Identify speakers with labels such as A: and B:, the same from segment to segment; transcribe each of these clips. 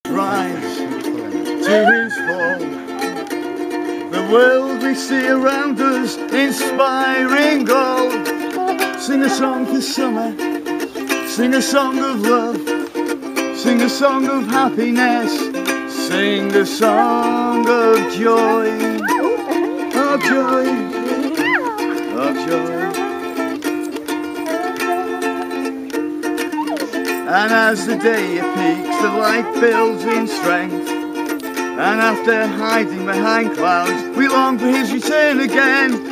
A: rise to his fall. The world we see around us, inspiring gold. Sing a song for summer, sing a song of love, sing a song of happiness, sing a song of joy, of joy, of joy. And as the day peaks, the light builds in strength. And after hiding behind clouds, we long for his return again.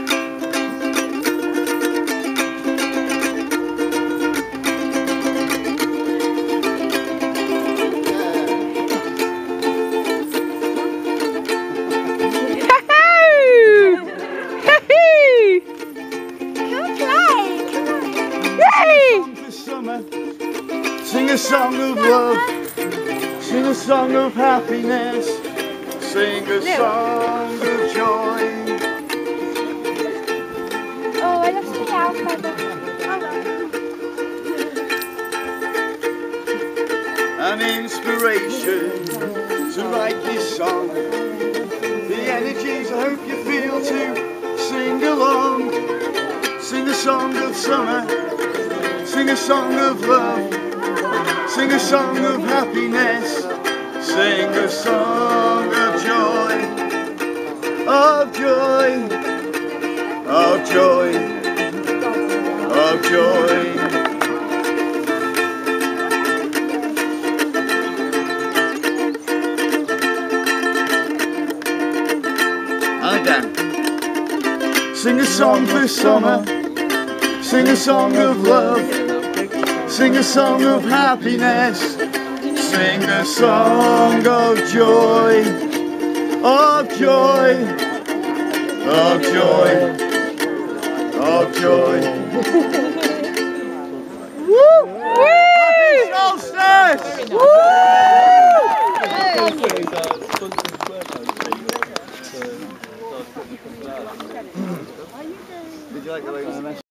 A: Sing a song of love, sing a song of happiness, sing a song of joy.
B: Oh, I lost the alphabet.
A: An inspiration to write this song. The energies I hope you feel to sing along. Sing a song of summer, sing a song of love, sing a song of happiness, sing a song of joy, of joy, of joy, of joy. And again. Sing a song for summer, sing a song of love, sing a song of happiness, sing a song of joy, of joy, of joy, of joy. Woo! Happy Solstice! Woo! Did you like the way